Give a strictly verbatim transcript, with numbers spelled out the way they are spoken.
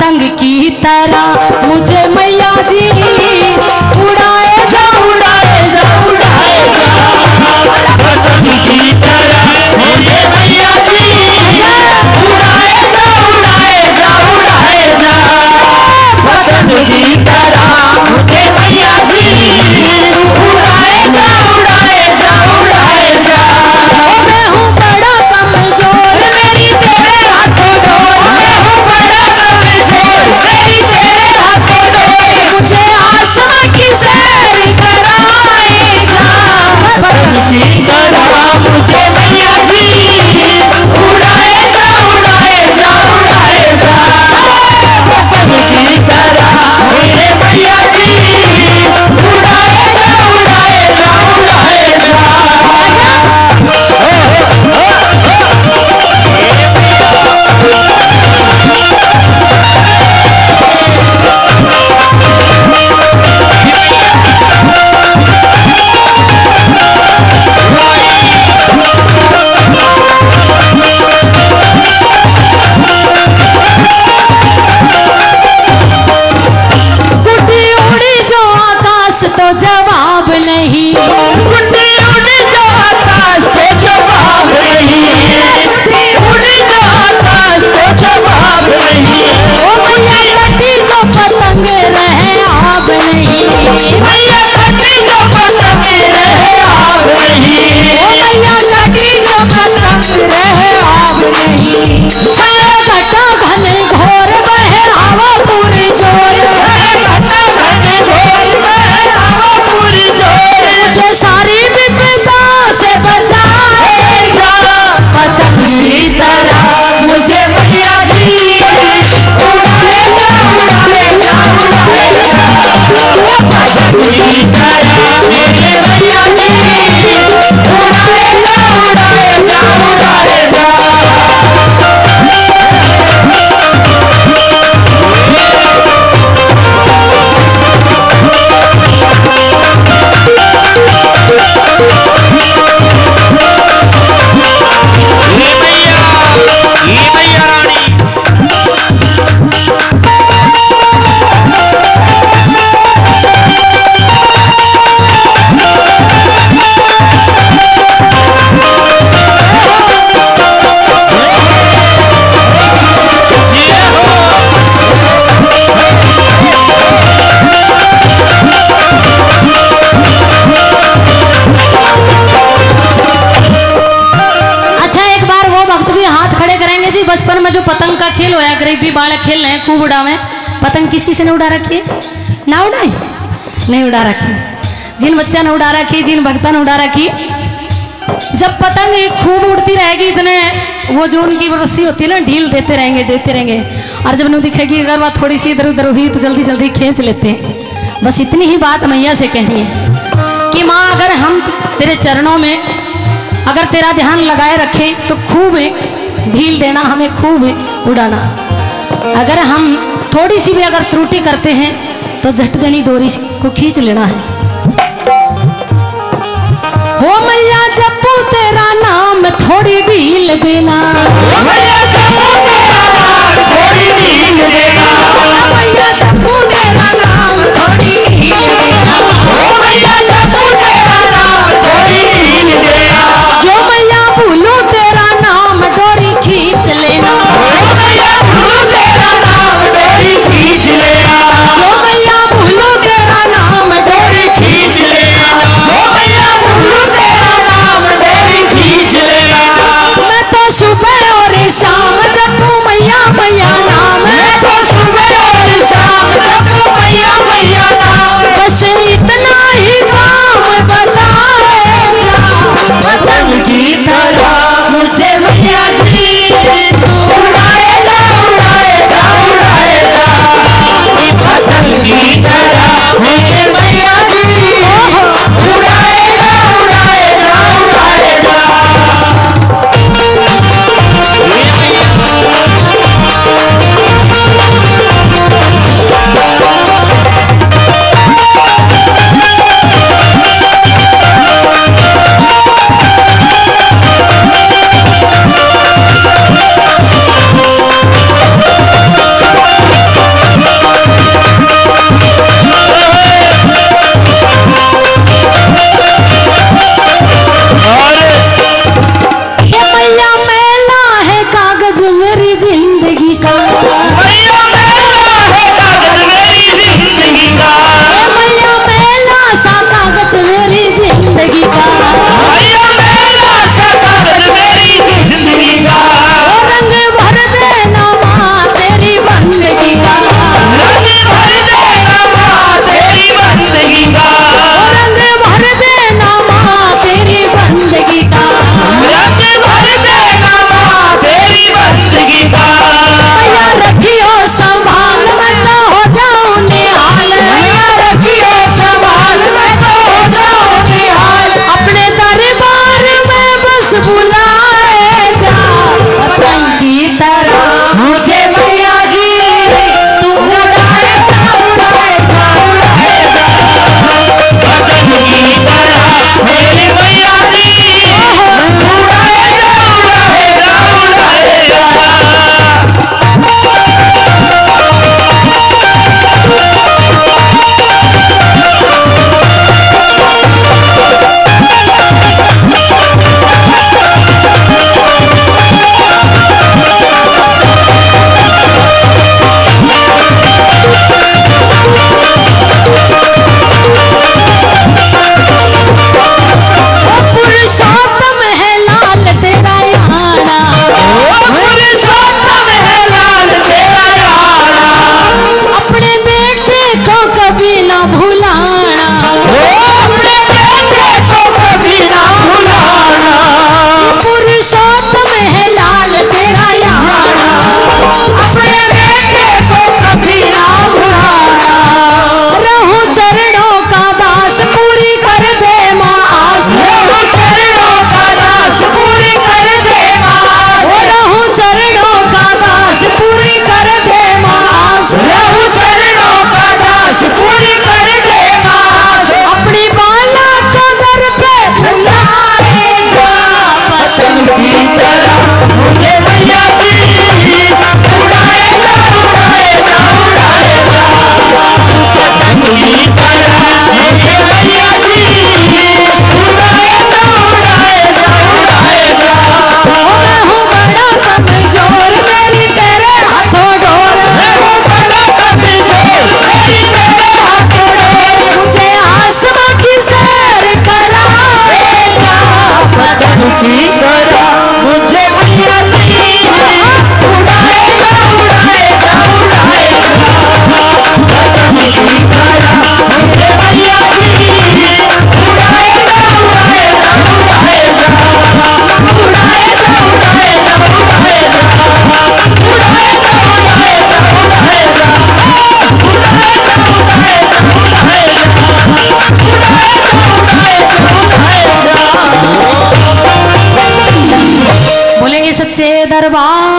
पतंग की तरह मुझे मैया जी उड़ाए जा उड़ाए जा उड़ाए जा पतंग की तरह मुझे मैया जी उड़ाए जा उड़ाए जा उड़ाए जा पतंग की तरह मुझे मैया जी उड़ाए जा उड़ाए जा उड़ाए जा। मैं हूँ बड़ा कमजोर मेरी तेरे हाथों डोर, मैं हूँ बड़ा कमजोर मेरी तेरे हाथों डोर, मुझे आसमां की सैर कराए जा पतंग की तरह मुझे मैया जी उड़ाए जा उड़ाए जा उड़ाए जा पतंग की तरह मुझे मैया जी उड़ाए जा उड़ाए जा उड़ाए जा। गुड्डी उड़ी जो आकाश तो जवाब नहीं, गुड्डी उड़ी जो आकाश तो जवाब नहीं, गुड्डी उड़ी जो आकाश तो जवाब नहीं, ओ मैया कटी जो पतंग रहे आब नहीं, मैया कटी जो पतंग रहे आग नहीं, ओ मैया कटी जो पतंग रहे आब नहीं। छाया घटा घने घोर बहे हवा पूरी जोर, घटा घने घोर में हवा पूरी जोर, मुझे सारी विपदा से बचाए जा पतंग की तरह मुझे मैया जी उड़ाए जा उड़ाए जा उड़ाए जा पतंग की तरह मुझे मैया जी उड़ाए जा उड़ाए जा उड़ाए जा। ये मैया ये मैया रानी अच्छा एक बार वो भक्त भी हाथ खड़े करेंगे जी। बचपन में जो पतंग का खेल होया गरीब भी बालक खेल रहे हैं खूब उड़ावे, पतंग किस किसी ने उड़ा रखी है? ना उड़ाई नहीं उड़ा रखी, जिन बच्चा ने उड़ा रखी जिन भक्ता ने उड़ा रखी। जब पतंग खूब उड़ती रहेगी इतने वो जो उनकी रस्सी होती है ना ढील देते रहेंगे देते रहेंगे, और जब उन्हें दिखेगी अगर वह थोड़ी सी इधर उधर हुई तो जल्दी जल्दी खींच लेते हैं। बस इतनी ही बात मैया से कहनी है कि माँ अगर हम तेरे चरणों में अगर तेरा ध्यान लगाए रखें तो खूब ढील देना, हमें खूब उड़ाना। अगर हम थोड़ी सी भी अगर त्रुटि करते हैं तो झट देनी डोरी को खींच लेना है। हो मैया जपू तेरा नाम थोड़ी ढील देना, मैया जपू तेरा नाम थोड़ी ढील देना, मैया जपू तेरा नाम थोड़ी ढील देना, ओ मैया जपू तेरा नाम थोड़ी ढील देना, जो मैया भूलू तेरा नाम डोरी खींच लेना, ओ मैया भूलू तेरा नाम डोरी खींच लेना, जो मैया भूलू तेरा नाम डोरी खींच लेना, ओ मैया भूलू तेरा नाम डोरी खींच लेना। मैं तो सुबह और शाम जपू दरबार